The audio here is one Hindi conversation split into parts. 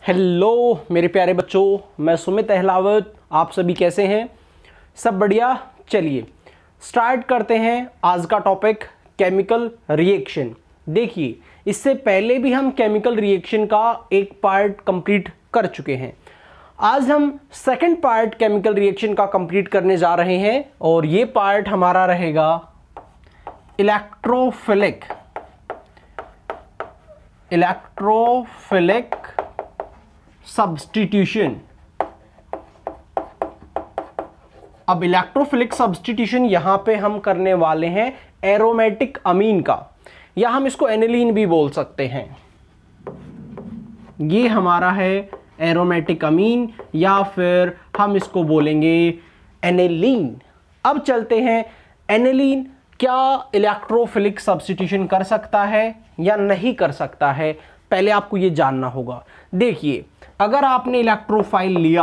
हेलो मेरे प्यारे बच्चों, मैं सुमित अहलावत। आप सभी कैसे हैं? सब बढ़िया। चलिए स्टार्ट करते हैं आज का टॉपिक केमिकल रिएक्शन। देखिए, इससे पहले भी हम केमिकल रिएक्शन का एक पार्ट कंप्लीट कर चुके हैं। आज हम सेकंड पार्ट केमिकल रिएक्शन का कंप्लीट करने जा रहे हैं और ये पार्ट हमारा रहेगा इलेक्ट्रोफिलिक सब्स्टिट्यूशन। अब इलेक्ट्रोफिलिक सब्स्टिट्यूशन यहां पे हम करने वाले हैं एरोमेटिक अमीन का, या हम इसको एनिलीन भी बोल सकते हैं। ये हमारा है एरोमेटिक अमीन, या फिर हम इसको बोलेंगे एनिलीन। अब चलते हैं, एनिलीन क्या इलेक्ट्रोफिलिक सब्स्टिट्यूशन कर सकता है या नहीं कर सकता है, पहले आपको ये जानना होगा। देखिए, अगर आपने इलेक्ट्रोफाइल लिया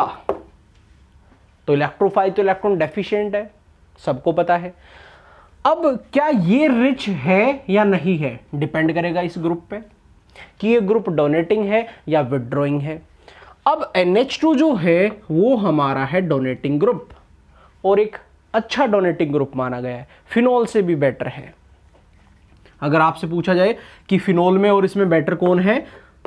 तो इलेक्ट्रोफाइल तो इलेक्ट्रॉन डेफिशिएंट है, सबको पता है। अब क्या ये रिच है या नहीं है, डिपेंड करेगा इस ग्रुप पे कि ये ग्रुप डोनेटिंग है या विड्रॉइंग है। अब NH2 जो है वो हमारा है डोनेटिंग ग्रुप, और एक अच्छा डोनेटिंग ग्रुप माना गया है, फिनोल से भी बेटर है। अगर आपसे पूछा जाए कि फिनोल में और इसमें बेटर कौन है,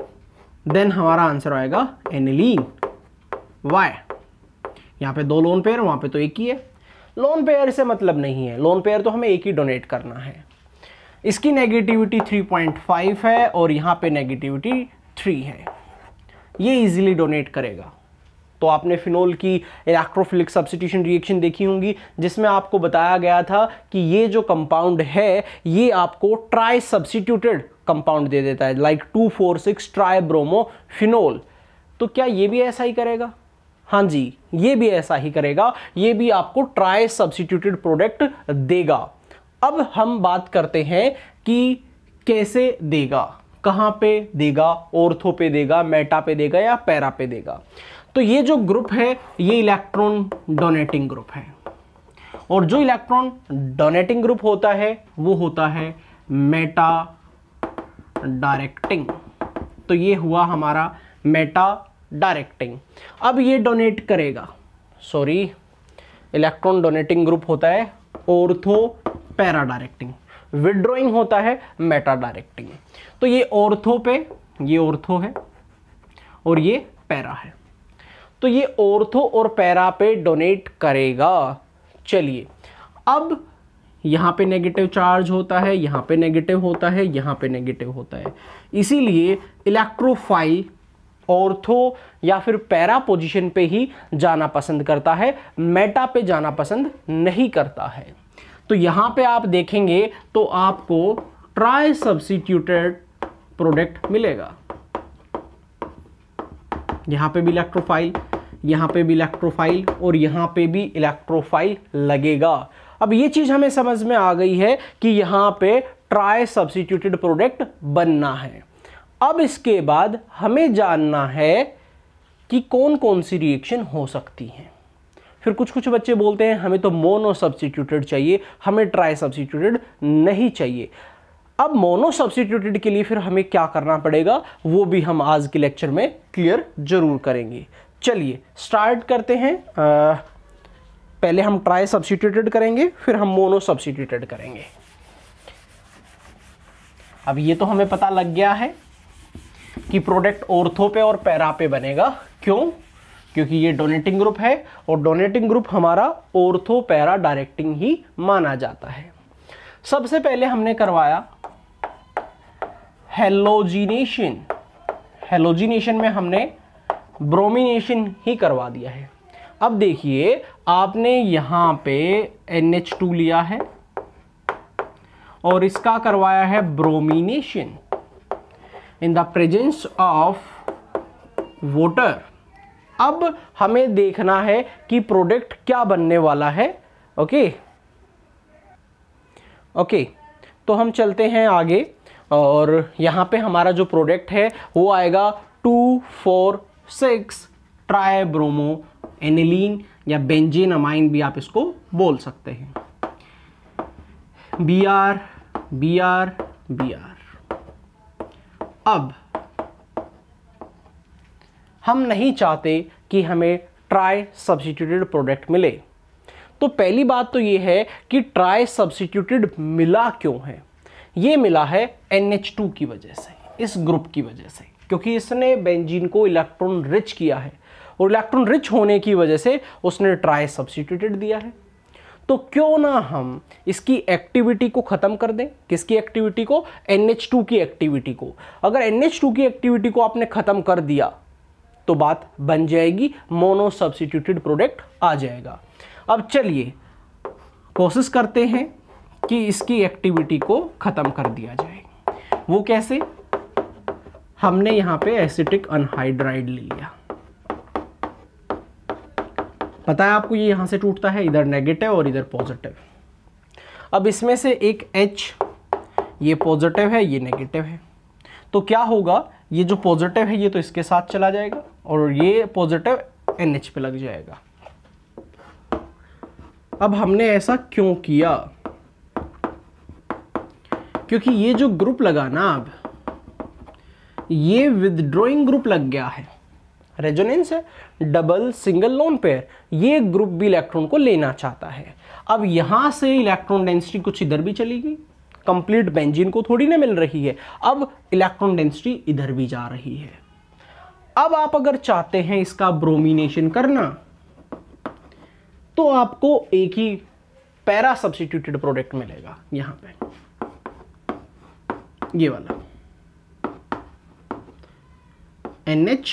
देन हमारा आंसर आएगा एनिलीन। वाई? यहां पे दो लोन पेयर, वहां पे तो एक ही है। लोन पेयर से मतलब नहीं है, लोन पेयर तो हमें एक ही डोनेट करना है। इसकी नेगेटिविटी 3.5 है और यहां पे नेगेटिविटी 3 है, ये इजीली डोनेट करेगा। तो आपने फिनोल की इलेक्ट्रोफिलिक सब्स्टिट्यूशन रिएक्शन देखी होंगी, जिसमें आपको बताया गया था कि ये जो कंपाउंड है ये आपको ट्राई सब्स्टिट्यूटेड कंपाउंड दे देता है, लाइक 2,4,6 ट्राई ब्रोमो फिनोल। तो क्या ये भी ऐसा ही करेगा? हाँ जी, ये भी ऐसा ही करेगा, ये भी आपको ट्राई सब्स्टिट्यूटेड प्रोडक्ट देगा। अब हम बात करते हैं कि कैसे देगा, कहां पे देगा, ऑर्थो पे देगा, मेटा पे देगा या पैरा पे देगा। तो ये जो ग्रुप है ये इलेक्ट्रॉन डोनेटिंग ग्रुप है, और जो इलेक्ट्रॉन डोनेटिंग ग्रुप होता है वो होता है मेटा डायरेक्टिंग। तो ये हुआ हमारा मेटा डायरेक्टिंग। अब ये डोनेट करेगा, सॉरी, इलेक्ट्रॉन डोनेटिंग ग्रुप होता है ऑर्थो पैरा डायरेक्टिंग, विड्रॉइंग होता है मेटा डायरेक्टिंग। तो ये ऑर्थो पे, ये ऑर्थो है और ये पैरा है, तो ये ऑर्थो और पैरा पे डोनेट करेगा। चलिए, अब यहां पे नेगेटिव चार्ज होता है, यहां पे नेगेटिव होता है, यहां पे नेगेटिव होता है, इसीलिए इलेक्ट्रोफाइल ऑर्थो या फिर पैरा पोजीशन पे ही जाना पसंद करता है, मेटा पे जाना पसंद नहीं करता है। तो यहां पे आप देखेंगे तो आपको ट्राई सब्स्टिट्यूटेड प्रोडक्ट मिलेगा। यहां पे भी इलेक्ट्रोफाइल, यहां पे भी इलेक्ट्रोफाइल और यहां पे भी इलेक्ट्रोफाइल लगेगा। अब ये चीज हमें समझ में आ गई है कि यहां पे ट्राई सब्स्टिट्यूटेड प्रोडक्ट बनना है। अब इसके बाद हमें जानना है कि कौन कौन सी रिएक्शन हो सकती है। फिर कुछ बच्चे बोलते हैं हमें तो मोनो सब्स्टिट्यूटेड चाहिए, हमें ट्राई सब्स्टिट्यूटेड नहीं चाहिए। अब मोनो सब्स्टिट्यूटेड के लिए फिर हमें क्या करना पड़ेगा, वो भी हम आज के लेक्चर में क्लियर जरूर करेंगे। चलिए स्टार्ट करते हैं। पहले हम ट्राई सब्स्टिट्यूटेड करेंगे, फिर हम मोनो सब्स्टिट्यूटेड करेंगे। अब ये तो हमें पता लग गया है कि प्रोडक्ट ऑर्थो पे और पैरा पे बनेगा। क्यों? क्योंकि ये डोनेटिंग ग्रुप है और डोनेटिंग ग्रुप हमारा ऑर्थो पैरा डायरेक्टिंग ही माना जाता है। सबसे पहले हमने करवाया हेलोजिनेशन। हेलोजिनेशन में हमने ब्रोमिनेशन ही करवा दिया है। अब देखिए, आपने यहां पे NH2 लिया है और इसका करवाया है bromination in the presence of water. अब हमें देखना है कि प्रोडक्ट क्या बनने वाला है। ओके, तो हम चलते हैं आगे, और यहां पे हमारा जो प्रोडक्ट है वो आएगा 2,4,6 ट्राई ब्रोमो एनिलीन, या बेंजीन अमाइन भी आप इसको बोल सकते हैं। Br Br Br। अब हम नहीं चाहते कि हमें ट्राई सब्स्टिट्यूटेड प्रोडक्ट मिले। तो पहली बात तो ये है कि ट्राई सब्स्टिट्यूटेड मिला क्यों है। ये मिला है NH2 की वजह से, इस ग्रुप की वजह से, क्योंकि इसने बेंजीन को इलेक्ट्रॉन रिच किया है और इलेक्ट्रॉन रिच होने की वजह से उसने ट्राई सब्स्टिट्यूटेड दिया है। तो क्यों ना हम इसकी एक्टिविटी को ख़त्म कर दें। किसकी एक्टिविटी को? NH2 की एक्टिविटी को। अगर NH2 की एक्टिविटी को आपने ख़त्म कर दिया तो बात बन जाएगी, मोनो सब्स्टिट्यूटेड प्रोडक्ट आ जाएगा। अब चलिए कोशिश करते हैं कि इसकी एक्टिविटी को ख़त्म कर दिया जाए। वो कैसे? हमने यहाँ पे एसिटिक अनहाइड्राइड ले लिया। पता है आपको, ये यहाँ से टूटता है, इधर नेगेटिव और इधर पॉजिटिव। अब इसमें से एक H, ये पॉजिटिव है, ये नेगेटिव है, तो क्या होगा, ये जो पॉजिटिव है ये तो इसके साथ चला जाएगा और ये पॉजिटिव NH पे लग जाएगा। अब हमने ऐसा क्यों किया? क्योंकि ये जो ग्रुप लगा ना, अब ये विदड्रॉइंग ग्रुप लग गया है। रेजोनेंस है, डबल सिंगल लोन पेयर, ये ग्रुप भी इलेक्ट्रॉन को लेना चाहता है। अब यहां से इलेक्ट्रॉन डेंसिटी कुछ इधर भी चली गई, कंप्लीट बेंजीन को थोड़ी ना मिल रही है, अब इलेक्ट्रॉन डेंसिटी इधर भी जा रही है। अब आप अगर चाहते हैं इसका ब्रोमिनेशन करना तो आपको एक ही पैरा सब्स्टिट्यूटेड प्रोडक्ट मिलेगा, यहां पे ये वाला NH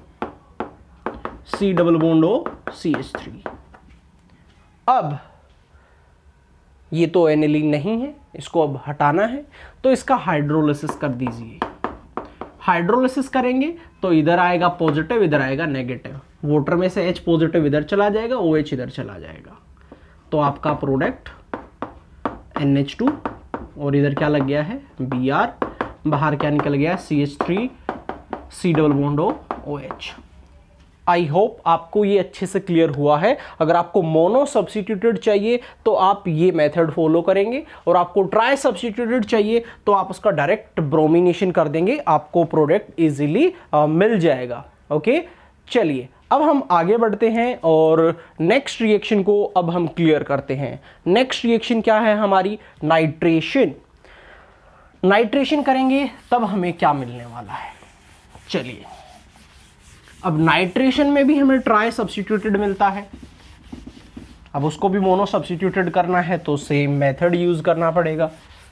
C double bond O CH3। अब ये तो एनिलीन नहीं है, इसको अब हटाना है, तो इसका हाइड्रोलिसिस कर दीजिए। हाइड्रोलिसिस करेंगे तो इधर आएगा पॉजिटिव, इधर आएगा नेगेटिव। वाटर में से H पॉजिटिव इधर चला जाएगा, OH इधर चला जाएगा, तो आपका प्रोडक्ट NH2 और इधर क्या लग गया है Br, बाहर क्या निकल गया CH3 C double bond O OH। I hope आपको ये अच्छे से क्लियर हुआ है। अगर आपको मोनो सब्स्टिट्यूटेड चाहिए तो आप ये मेथड फॉलो करेंगे, और आपको ट्राई सब्स्टिट्यूटेड चाहिए तो आप उसका डायरेक्ट ब्रोमिनेशन कर देंगे, आपको प्रोडक्ट इजीली मिल जाएगा। ओके, चलिए अब हम आगे बढ़ते हैं और नेक्स्ट रिएक्शन को अब हम क्लियर करते हैं। नेक्स्ट रिएक्शन क्या है हमारी? नाइट्रेशन। नाइट्रेशन करेंगे तब हमें क्या मिलने वाला है? चलिए, अब नाइट्रेशन में भी हमें ट्राई सब्स्टिट्यूटेड मिलता है। अब उसको भी मोनो सब्स्टिट्यूटेड करना है तो सेम मेथड यूज करना पड़ेगा,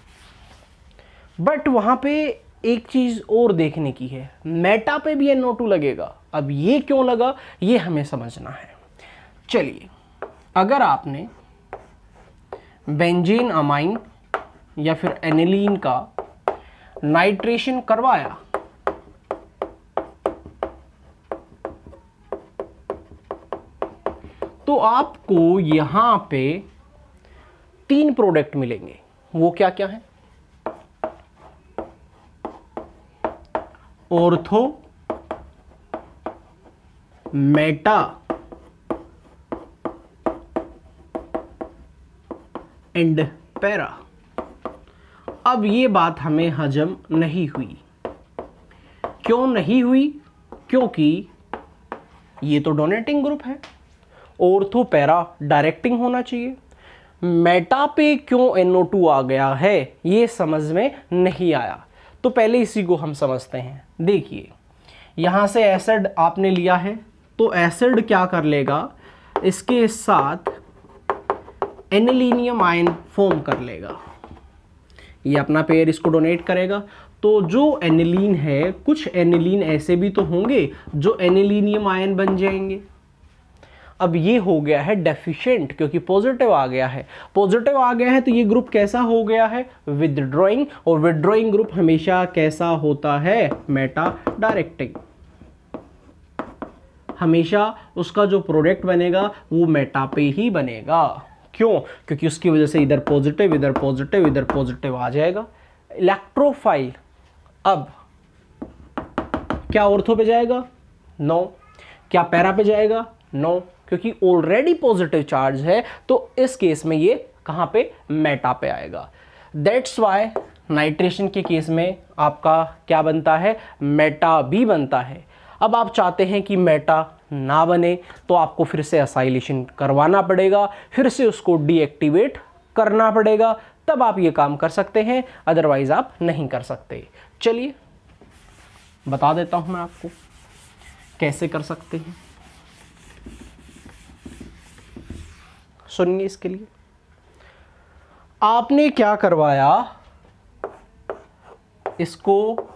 बट वहां पे एक चीज और देखने की है, मेटा पे भी NO2 लगेगा। अब ये क्यों लगा ये हमें समझना है। चलिए, अगर आपने बेंजीन अमाइन या फिर एनिलीन का नाइट्रेशन करवाया तो आपको यहां पे 3 प्रोडक्ट मिलेंगे। वो क्या क्या है? Ortho, meta and para. अब ये बात हमें हजम नहीं हुई। क्यों नहीं हुई? क्योंकि ये तो डोनेटिंग ग्रुप है, ऑर्थो पैरा डायरेक्टिंग होना चाहिए। मेटा पे क्यों NO2 आ गया है ये समझ में नहीं आया, तो पहले इसी को हम समझते हैं। देखिए, यहां से एसिड आपने लिया है तो एसिड क्या कर लेगा, इसके साथ एनिलीनियम आयन फॉर्म कर लेगा। ये अपना पेयर इसको डोनेट करेगा, तो जो एनिलीन है, कुछ एनिलीन ऐसे भी तो होंगे जो एनिलीनियम आयन बन जाएंगे। अब ये हो गया है डेफिशिएंट, क्योंकि पॉजिटिव आ गया है। पॉजिटिव आ गया है तो ये ग्रुप कैसा हो गया है? विदड्रॉइंग, और विदड्रॉइंग ग्रुप हमेशा कैसा होता है? Meta directing. हमेशा उसका जो प्रोडक्ट बनेगा वो मेटा पे ही बनेगा। क्यों? क्योंकि उसकी वजह से इधर पॉजिटिव, इधर पॉजिटिव, इधर पॉजिटिव आ जाएगा। इलेक्ट्रोफाइल अब क्या ऑर्थो पे जाएगा? नो। क्या पैरा पे जाएगा? नो, क्योंकि ऑलरेडी पॉजिटिव चार्ज है, तो इस केस में ये कहां पे? मेटा पे आएगा। दैट्स वाई नाइट्रेशन के केस में आपका क्या बनता है? मेटा भी बनता है। अब आप चाहते हैं कि मेटा ना बने तो आपको फिर से एसाइलेशन करवाना पड़ेगा, फिर से उसको डीएक्टिवेट करना पड़ेगा, तब आप ये काम कर सकते हैं, अदरवाइज आप नहीं कर सकते। चलिए बता देता हूं मैं आपको कैसे कर सकते हैं। सुनिए, इसके लिए आपने क्या करवाया, इसको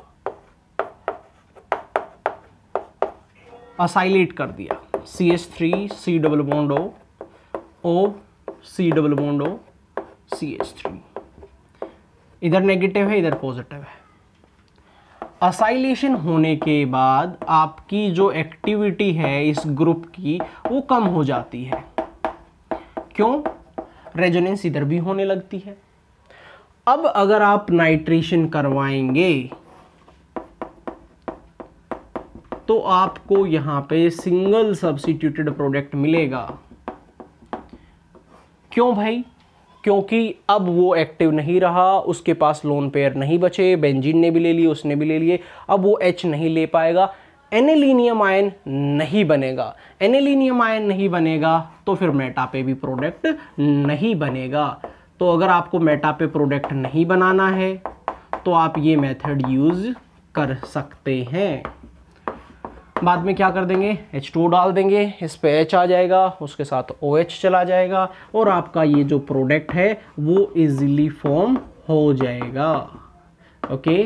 असाइलेट कर दिया, CH3 C double bond O C double bond O CH3, इधर नेगेटिव है इधर पॉजिटिव है। असाइलेशन होने के बाद आपकी जो एक्टिविटी है इस ग्रुप की वो कम हो जाती है। क्यों? रेजोनेंस इधर भी होने लगती है। अब अगर आप नाइट्रेशन करवाएंगे तो आपको यहां पे सिंगल सब्स्टिट्यूटेड प्रोडक्ट मिलेगा। क्यों भाई? क्योंकि अब वो एक्टिव नहीं रहा, उसके पास लोन पेयर नहीं बचे, बेंजीन ने भी ले लिए, उसने भी ले लिए, अब वो H नहीं ले पाएगा, एनिलीनियम आयन नहीं बनेगा। एनिलीनियम आयन नहीं बनेगा तो फिर मेटा पे भी प्रोडक्ट नहीं बनेगा। तो अगर आपको मेटा पे प्रोडक्ट नहीं बनाना है तो आप ये मेथड यूज कर सकते हैं। बाद में क्या कर देंगे, H2O डाल देंगे, इस पे H आ जाएगा, उसके साथ OH चला जाएगा और आपका ये जो प्रोडक्ट है वो इजीली फॉर्म हो जाएगा। ओके,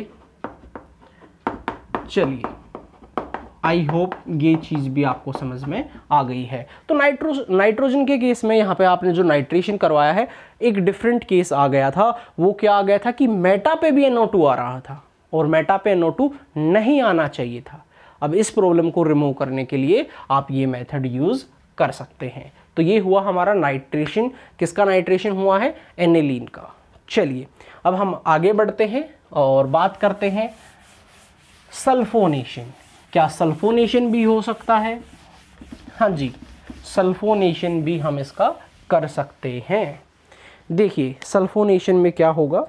चलिए, आई होप ये चीज़ भी आपको समझ में आ गई है। तो नाइट्रोजन के केस में यहाँ पे आपने जो नाइट्रेशन करवाया है, एक डिफरेंट केस आ गया था। वो क्या आ गया था कि मेटा पे भी NO2 आ रहा था और मेटा पे NO2 नहीं आना चाहिए था। अब इस प्रॉब्लम को रिमूव करने के लिए आप ये मेथड यूज कर सकते हैं। तो ये हुआ हमारा नाइट्रेशन। किसका नाइट्रेशन हुआ है? एनिलीन का। चलिए अब हम आगे बढ़ते हैं और बात करते हैं सल्फोनेशन। क्या सल्फोनेशन भी हो सकता है? हाँ जी, सल्फोनेशन भी हम इसका कर सकते हैं। देखिए सल्फोनेशन में क्या होगा,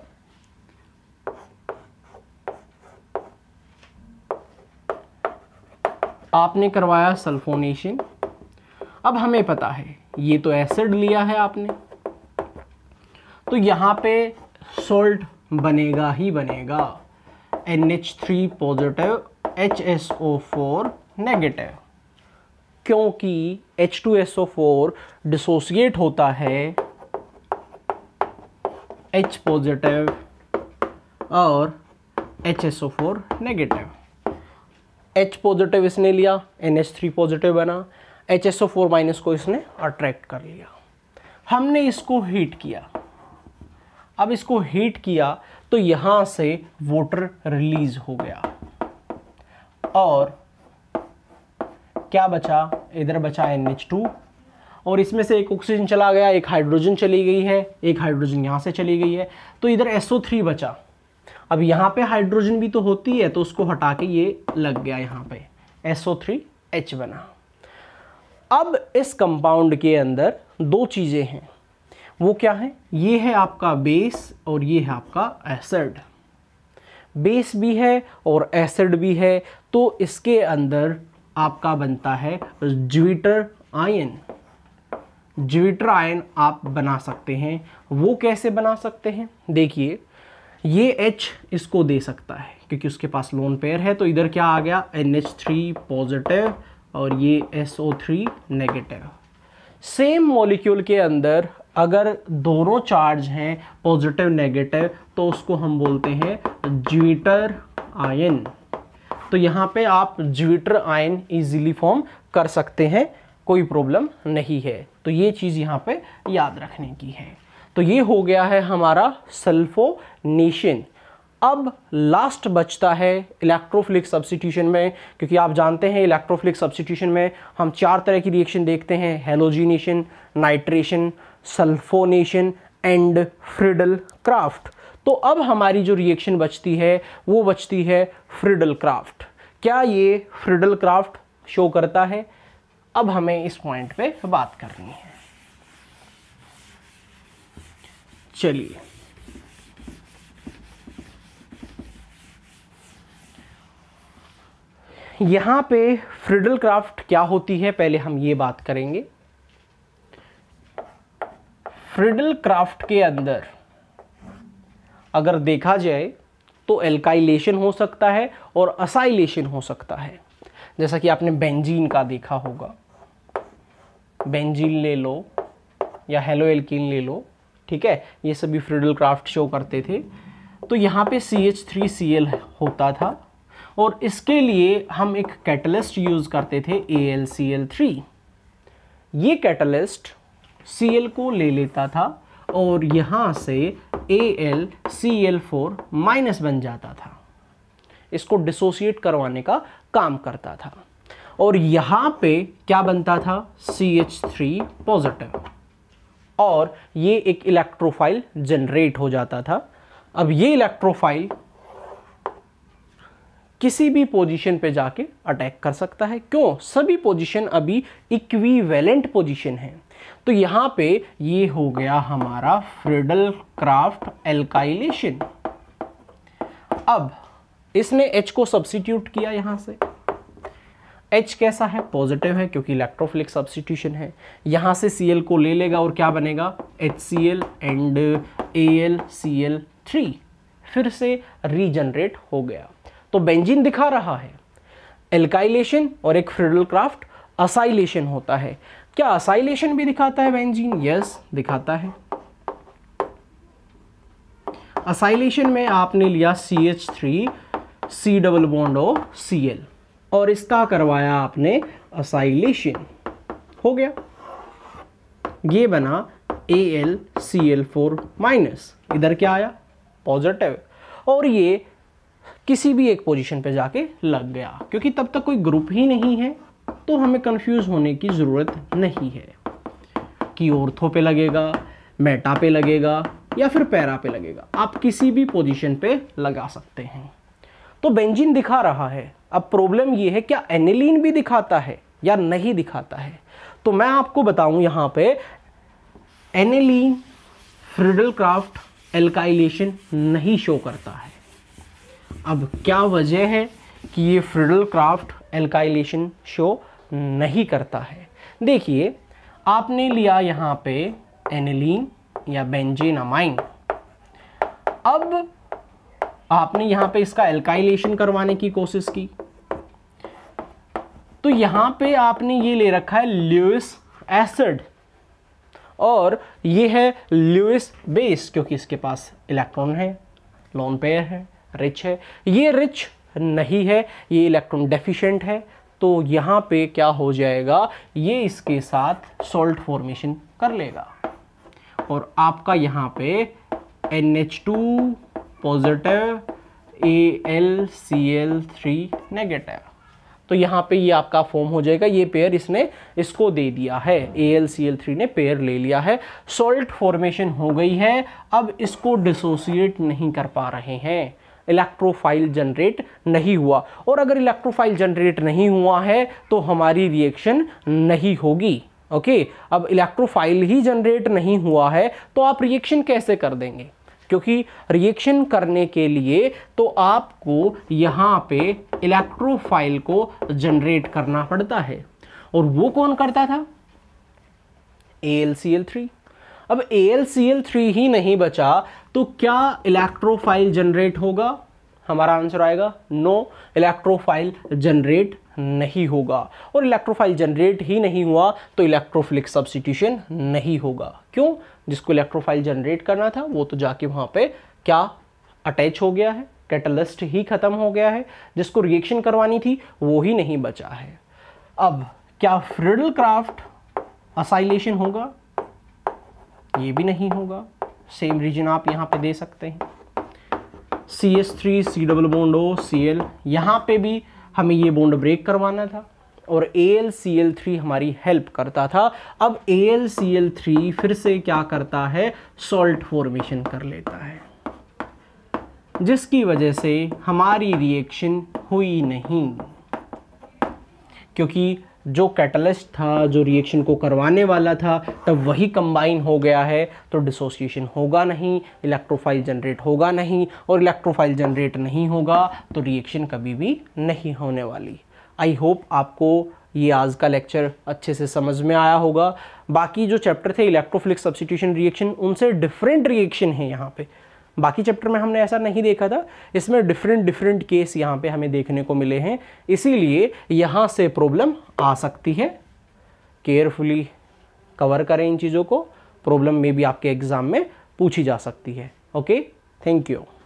आपने करवाया सल्फोनेशन। अब हमें पता है ये तो एसिड लिया है आपने, तो यहाँ पे सॉल्ट बनेगा ही बनेगा, NH3 पॉजिटिव HSO4 नेगेटिव, क्योंकि H2SO4 डिसोसिएट होता है H पॉजिटिव और HSO4 नेगेटिव। H पॉजिटिव इसने लिया, NH3 पॉजिटिव बना, HSO4 माइनस को इसने अट्रैक्ट कर लिया। हमने इसको हीट किया। अब इसको हीट किया तो यहां से वाटर रिलीज हो गया और क्या बचा? इधर बचा NH2 और इसमें से एक ऑक्सीजन चला गया, एक हाइड्रोजन चली गई है, एक हाइड्रोजन यहां से चली गई है, तो इधर SO3 बचा। अब यहाँ पे हाइड्रोजन भी तो होती है तो उसको हटा के ये लग गया, यहाँ पे SO3H बना। अब इस कंपाउंड के अंदर दो चीज़ें हैं, वो क्या है? ये है आपका बेस और ये है आपका एसिड। बेस भी है और एसिड भी है, तो इसके अंदर आपका बनता है ज्विटर आयन। ज्विटर आयन आप बना सकते हैं। वो कैसे बना सकते हैं? देखिए ये H इसको दे सकता है क्योंकि उसके पास लोन पेयर है, तो इधर क्या आ गया? NH3 पॉजिटिव और ये SO3 नेगेटिव। सेम मॉलिक्यूल के अंदर अगर दोनों चार्ज हैं पॉजिटिव नेगेटिव तो उसको हम बोलते हैं ज्विटर आयन। तो यहाँ पे आप ज्विटर आयन इजीली फॉर्म कर सकते हैं, कोई प्रॉब्लम नहीं है। तो ये चीज़ यहाँ पे याद रखने की है। तो ये हो गया है हमारा सल्फोनेशन। अब लास्ट बचता है इलेक्ट्रोफिलिक सब्स्टिट्यूशन में, क्योंकि आप जानते हैं इलेक्ट्रोफिलिक सब्स्टिट्यूशन में हम 4 तरह की रिएक्शन देखते हैं, halogenation, nitration, sulphonation and Friedel Craft. तो अब हमारी जो रिएक्शन बचती है वो बचती है फ्रिडल क्राफ्ट। क्या ये फ्रिडल क्राफ्ट शो करता है? अब हमें इस पॉइंट पे बात करनी है। चलिए यहाँ पे फ्रिडल क्राफ्ट क्या होती है पहले हम ये बात करेंगे। फ्रिडल क्राफ्ट के अंदर अगर देखा जाए तो एल्काइलेशन हो सकता है और असाइलेशन हो सकता है। जैसा कि आपने बेंजीन का देखा होगा, बेंजीन ले लो या हेलो एल्कीन ले लो, ठीक है, ये सभी फ्रिडल क्राफ्ट शो करते थे। तो यहाँ पे CH3Cl होता था और इसके लिए हम एक कैटलिस्ट यूज़ करते थे AlCl3। ये कैटलिस्ट Cl को ले लेता था और यहाँ से AlCl4 माइनस बन जाता था, इसको डिसोसिएट करवाने का काम करता था। और यहाँ पे क्या बनता था, CH3 पॉजिटिव, और ये एक इलेक्ट्रोफाइल जनरेट हो जाता था। अब ये इलेक्ट्रोफाइल किसी भी पोजीशन पे जाके अटैक कर सकता है। क्यों? सभी पोजीशन अभी इक्विवेलेंट पोजीशन है। तो यहाँ पे ये हो गया हमारा फ्रिडल क्राफ्ट एल्काइलेशन। अब इसने H को सब्स्टिट्यूट किया, यहाँ से H कैसा है, पॉजिटिव है क्योंकि इलेक्ट्रोफिलिक सब्स्टिट्यूशन है। यहाँ से Cl को ले लेगा और क्या बनेगा, HCl एंड AlCl3, फिर से रीजनरेट हो गया। तो बेंजीन दिखा रहा है एल्काइलेशन और एक फ्रिडल क्राफ्ट असाइलेशन होता है। क्या असाइलेशन भी दिखाता है बेंजीन? यस, दिखाता है। असाइलेशन में आपने लिया CH3 C double bond O Cl और इसका करवाया आपने असाइलेशन, हो गया, ये बना AlCl4 माइनस, इधर क्या आया, पॉजिटिव, और ये किसी भी एक पोजीशन पे जाके लग गया। क्योंकि तब तक कोई ग्रुप ही नहीं है तो हमें कंफ्यूज होने की ज़रूरत नहीं है कि ऑर्थो पे लगेगा, मेटा पे लगेगा या फिर पैरा पे लगेगा, आप किसी भी पोजीशन पे लगा सकते हैं। तो बेंजीन दिखा रहा है। अब प्रॉब्लम ये है, क्या एनिलीन भी दिखाता है या नहीं दिखाता है? तो मैं आपको बताऊं, यहाँ पे एनिलीन फ्रिडल क्राफ्ट एल्काइलेशन नहीं शो करता है। अब क्या वजह है कि ये फ्रिडल क्राफ्ट एल्काइलेशन शो नहीं करता है? देखिए, आपने लिया यहाँ पे एनिलीन या बेंजीन अमाइन, अब आपने यहाँ पे इसका एल्काइलेशन करवाने की कोशिश की, तो यहाँ पे आपने ये ले रखा है ल्यूइस एसिड और ये है ल्यूइस बेस, क्योंकि इसके पास इलेक्ट्रॉन है, लोन पेयर है, रिच है। ये रिच नहीं है, ये इलेक्ट्रॉन डेफिशिएंट है। तो यहाँ पे क्या हो जाएगा, ये इसके साथ सॉल्ट फॉर्मेशन कर लेगा और आपका यहाँ पे NH2 पॉजिटिव AlCl3 नेगेटिव, तो यहाँ पे ये आपका फॉर्म हो जाएगा। ये पेयर इसने इसको दे दिया है, AlCl3 ने पेयर ले लिया है, सॉल्ट फॉर्मेशन हो गई है। अब इसको डिसोसिएट नहीं कर पा रहे हैं, इलेक्ट्रोफाइल जनरेट नहीं हुआ, और अगर इलेक्ट्रोफाइल जनरेट नहीं हुआ है तो हमारी रिएक्शन नहीं होगी। ओके, अब इलेक्ट्रोफाइल ही जनरेट नहीं हुआ है तो आप रिएक्शन कैसे कर देंगे? क्योंकि रिएक्शन करने के लिए तो आपको यहाँ पे इलेक्ट्रोफाइल को जनरेट करना पड़ता है, और वो कौन करता था? AlCl3। अब AlCl3 ही नहीं बचा तो क्या इलेक्ट्रोफाइल जनरेट होगा? हमारा आंसर आएगा नो, इलेक्ट्रोफाइल जनरेट नहीं होगा। और इलेक्ट्रोफाइल जनरेट ही नहीं हुआ तो इलेक्ट्रोफिलिक सब्स्टिट्यूशन नहीं होगा। क्यों? जिसको इलेक्ट्रोफाइल जनरेट करना था वो तो जाके वहां पे क्या अटैच हो गया है, कैटलिस्ट ही खत्म हो गया है। जिसको रिएक्शन करवानी थी वो ही नहीं बचा है। अब क्या फ्रिडल क्राफ्ट असाइलेशन होगा? ये भी नहीं होगा। सेम रीजन आप यहाँ पे दे सकते हैं, CH3 C double bond O Cl, यहाँ पे भी हमें ये बॉन्ड ब्रेक करवाना था और AlCl3 हमारी हेल्प करता था। अब AlCl3 फिर से क्या करता है, सॉल्ट फॉर्मेशन कर लेता है, जिसकी वजह से हमारी रिएक्शन हुई नहीं, क्योंकि जो कैटलिस्ट था, जो रिएक्शन को करवाने वाला था, तब वही कंबाइन हो गया है, तो डिसोसिएशन होगा नहीं, इलेक्ट्रोफाइल जनरेट होगा नहीं, और इलेक्ट्रोफाइल जनरेट नहीं होगा तो रिएक्शन कभी भी नहीं होने वाली। आई होप आपको ये आज का लेक्चर अच्छे से समझ में आया होगा। बाकी जो चैप्टर थे इलेक्ट्रोफिलिक सब्स्टिट्यूशन रिएक्शन, उनसे डिफरेंट रिएक्शन है यहाँ पे। बाकी चैप्टर में हमने ऐसा नहीं देखा था, इसमें डिफरेंट केस यहाँ पे हमें देखने को मिले हैं, इसीलिए यहाँ से प्रॉब्लम आ सकती है। केयरफुली कवर करें इन चीज़ों को, प्रॉब्लम में भी आपके एग्जाम में पूछी जा सकती है। Okay, thank you.